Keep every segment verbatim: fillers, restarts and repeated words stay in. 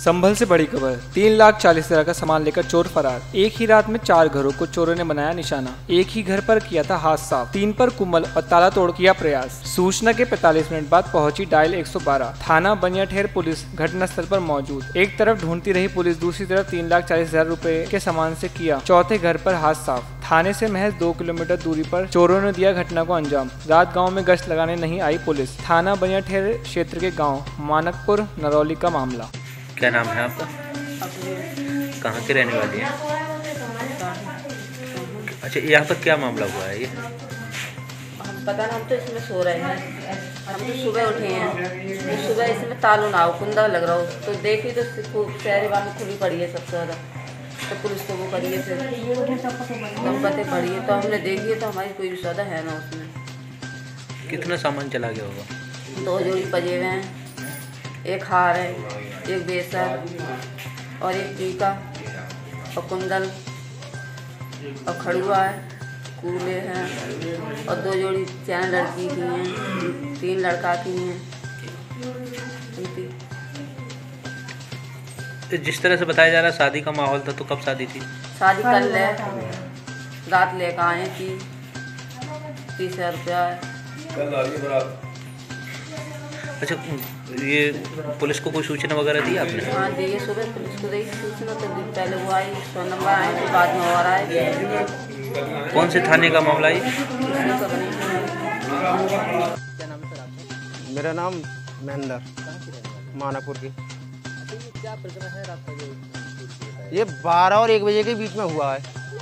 संभल से बड़ी खबर। तीन लाख चालीस हजार का सामान लेकर चोर फरार। एक ही रात में चार घरों को चोरों ने बनाया निशाना। एक ही घर पर किया था हाथ साफ। तीन पर कुम्भल और ताला तोड़ किया प्रयास। सूचना के पैंतालीस मिनट बाद पहुंची डायल एक सौ बारह। थाना बनियाठेर पुलिस घटनास्थल पर मौजूद। एक तरफ ढूंढती रही पुलिस, दूसरी तरफ तीन लाख चालीस हजार रूपए के सामान से किया चौथे घर पर हाथ साफ। थाने से महज दो किलोमीटर दूरी पर चोरों ने दिया घटना को अंजाम। रात गांव में गश्त लगाने नहीं आई पुलिस। थाना बनियाठेर क्षेत्र के गांव मानकपुर नरौली का मामला। क्या नाम है आपका? कहाँ के रहने वाली हैं? अच्छा, यहाँ पर क्या मामला हुआ है? ये हम पता ना, हम तो इसमें सो रहे हैं। हम तो सुबह उठे हैं तो सुबह इसमें तालू ना हो, कुंदा लग रहा हो तो देखी तो शहरी वाली खुली पड़ी है सबसे ज़्यादा। तो पुलिस को वो करिए, फिर दंपति पड़ी है तो हमने देखी है तो हमारी कोई विश्वास है ना उसमें। कितना सामान चला गया होगा? दो जोड़ी पजेबे हैं, एक हार है, एक बेसर और एक टीका और कुंडल और खड़ुआ है, कूले हैं और दो जोड़ी चैन लड़की की हैं, तीन लड़का की हैं। तो जिस तरह से बताया जा रहा है शादी का माहौल था, तो कब शादी थी? शादी कल है, रात लेकर आए थी, तीस हजार रुपया है। अच्छा, ये पुलिस को कोई सूचना वगैरह दी आपने? हाँ दी है, सुबह पुलिस को दी सूचना तो पहले वो आई, सौ नंबर आए तो बाद में और आए। कौन से थाने का मामला है? क्या नाम है सर आपका? मेरा नाम महेंद्र, मानापुर की। अच्छा, ये क्या प्रकरण है रात का जो ये बारह और एक बजे के बीच में हुआ है।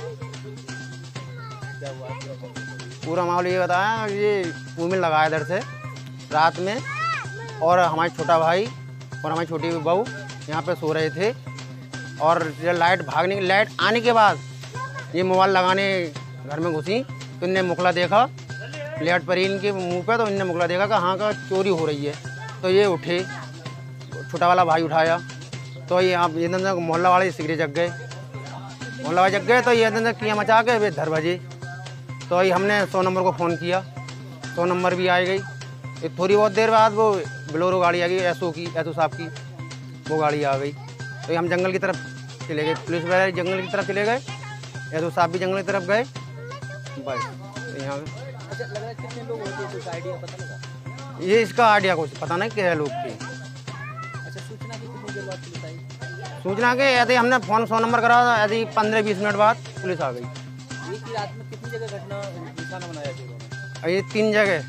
क्या हुआ? पूरा मामला ये बताया, ये कुम्भल लगाया इधर से रात में, और हमारे छोटा भाई और हमारी छोटी बहू यहाँ पे सो रहे थे। और जब लाइट भागने लाइट आने के बाद ये मोबाइल लगाने घर में घुसी तो इनने मुखला देखा, लाइट पड़ी इनके मुंह पे, तो इनने मुखला देखा कि हाँ का चोरी हो रही है। तो ये उठे, छोटा वाला भाई उठाया, तो ये यहाँ ये मोहल्ला वाले सिगरेट जग गए, मोहल्ला वाले जग गए तो ये इधर किया मचा के वे धर बजे। तो ये हमने सौ नंबर को फ़ोन किया, सौ नंबर भी आ गई। एक थोड़ी बहुत देर बाद वो बोलेरो गाड़ी आ गई, एसओ की, एसओ साहब की वो गाड़ी आ गई। तो हम जंगल की तरफ चले गए, पुलिस वाले जंगल की तरफ चले गए, एसओ साहब भी जंगल की तरफ गए। बस यहाँ अच्छा, लग रहा है कितने लोग होते हैं, कुछ आइडिया पता लगा? ये इसका आइडिया कुछ पता नहीं क्या है लोग की। अच्छा, सूचना की कितनी देर बाद पुलिस आई? सूचना के यदि हमने फ़ोन सौ नंबर करा था, यदि पंद्रह बीस मिनट बाद पुलिस आ गई। एक ही रात में कितनी जगह घटना निशाना बनाया चोरों ने? ये तीन जगह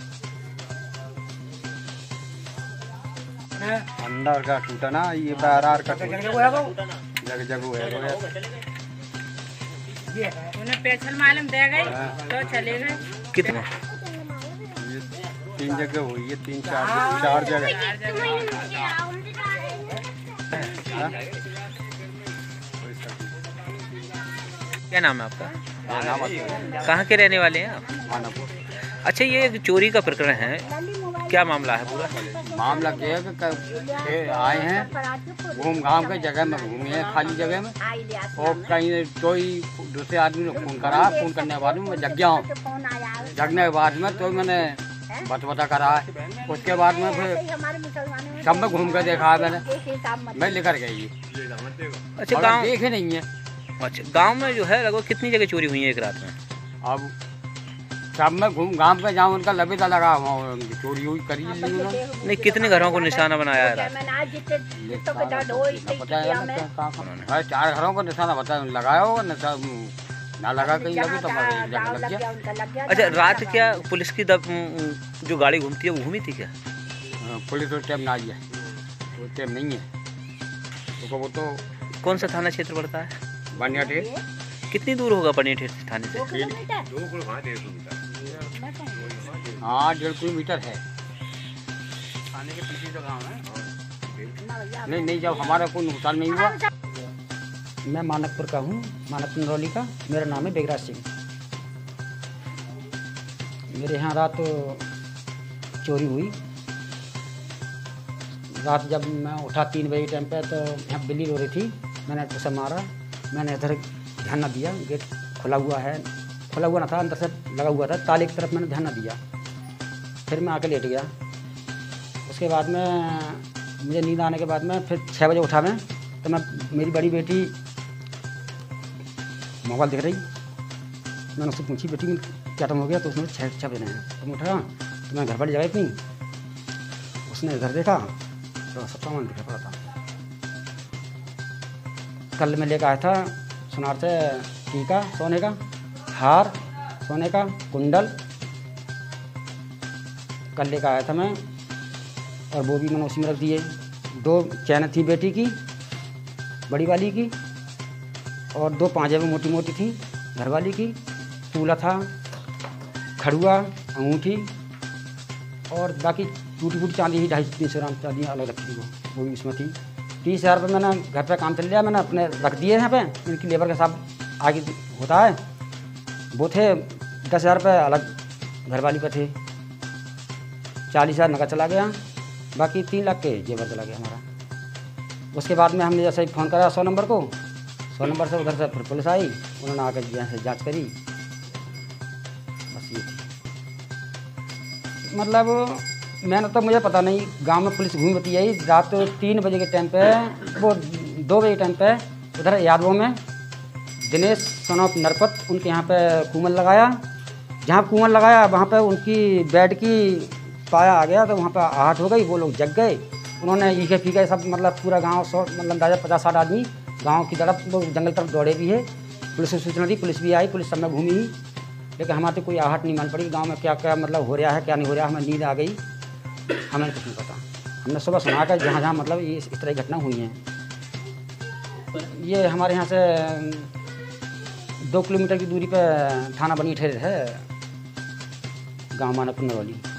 अंदर का टूटा ना, ये बाहर का जग जग हुआ उन्हें पेछल मालूम दे गए तो चले गए। कितने? ये तीन जगह हुई है, तीन चार चार जगह। क्या नाम है आपका? कहाँ के रहने वाले हैं आप? मानापुर। अच्छा, ये एक चोरी का प्रकरण है, क्या मामला है पूरा? मामला क्या है कि आए हैं, घूम घाम के जगह में घूमे हैं, खाली जगह में, और कहीं कोई दूसरे आदमी ने फ़ोन करा। फ़ोन करने के बाद में मैं जग गया हूँ, जगने के बाद में तो मैंने बत बता करा है। उसके बाद में फिर सब में घूम कर देखा है मैंने, मैं लेकर गई। अच्छा, गाँव देखे नहीं है। अच्छा, गांव में जो है लगभग कितनी जगह चोरी हुई है एक रात में? अब सब में घूम घाम के जाऊँ, उनका लबेदा लगा हुआ, चोरी हुई करी ली उन्होंने। नहीं, कितने घरों को निशाना बनाया है रात? पता है चार घरों को निशाना बता लगाया होगा, निशा ना लगा कहीं लगे तो लग गया। अच्छा, रात क्या पुलिस की दब, जो गाड़ी घूमती है वो घूमी थी क्या? पुलिस उस टाइम ना आई है, उस टाइम नहीं है। तो वो तो कौन सा थाना क्षेत्र पड़ता है? बनियाठेर। कितनी दूर होगा बनियाठेर थाने से? हाँ, डेढ़ किलोमीटर है। थाने के पीछे जो गाँव है। नहीं नहीं, जब हमारा कोई नुकसान नहीं हुआ। मैं मानकपुर का हूँ, मानकपुर नरौली का। मेरा नाम है बेगराज सिंह। मेरे यहाँ रात चोरी हुई। रात जब मैं उठा तीन बजे टाइम पे, तो यहाँ बिल्ली रो रही थी, मैंने उसे मारा। मैंने इधर ध्यान न दिया, गेट खुला हुआ है, खुला हुआ ना था, अंदर से लगा हुआ था, ताले की तरफ मैंने ध्यान न दिया। फिर मैं आके लेट गया। उसके बाद में मुझे नींद आने के बाद में फिर छः बजे उठा मैं, तो मैं मेरी बड़ी बेटी मोबाइल देख रही, मैंने उससे पूछी बेटी क्या टाइम हो गया, तो उसने छः छः बजे हैं। तो मैं उठा तो मैं घर वाली जगह इतनी, उसने इधर देखा तो सब सामान दिखा पड़ा था। कल मैं लेकर आया था सुनार से टीका सोने का, हार सोने का, कुंडल कल लेकर आया था मैं, और वो भी मैंने उसी में रख दिए। दो चैन थी बेटी की बड़ी वाली की, और दो पाँजेब मोटी मोटी थी घर वाली की, तूला था, खड़ुआ, अंगूठी, और बाकी टूटी फूटी चांदी ही ढाई तीन सौ ग्राम चांदी अलग रखी थी, वो वो भी उसमें थी। तीस हज़ार रुपये मैंने घर पे काम चल लिया, मैंने अपने रख दिए यहाँ पे, इनकी लेबर के साथ आगे होता है, वो थे दस हज़ार रुपये अलग घर वाली पे थे, चालीस हज़ार नकद चला गया, बाकी तीन लाख के जेवर चला गया हमारा। उसके बाद में हमने जैसे ही फ़ोन करा सौ नंबर को, सौ नंबर से उधर से फिर पुलिस आई, उन्होंने आकर जैसे जांच करी, बस ये थी। मतलब मैंने तो मुझे पता नहीं, गांव में पुलिस घूम बती आई रात तीन बजे के टाइम पे, वो दो बजे के टाइम पे उधर यादवों में दिनेश सनौप नरपत उनके यहाँ पे कूमल लगाया, जहाँ कूमल लगाया वहाँ पे उनकी बेड की पाया आ गया, तो वहाँ पे आहट हो गई, वो लोग जग गए। उन्होंने ईखे फीके सब मतलब पूरा गांव सौ मतलब अंदाजा पचास साठ आदमी गांव की तरफ वो जंगल तरफ दौड़े भी है, पुलिस को सूचना दी, पुलिस भी आई, पुलिस सब में घूमी ही, लेकिन हमारे तो कोई आहट नहीं मान पड़ी। गांव में क्या क्या मतलब हो रहा है क्या नहीं हो रहा है, हमें नींद आ गई, हमें कुछ नहीं पता। हमने सुबह सुना कर जहाँ जहाँ मतलब ये इस तरह की घटना हुई हैं। ये हमारे यहाँ से दो किलोमीटर की दूरी पर थाना बनी ठहर है, गाँव मानापुर नरौली।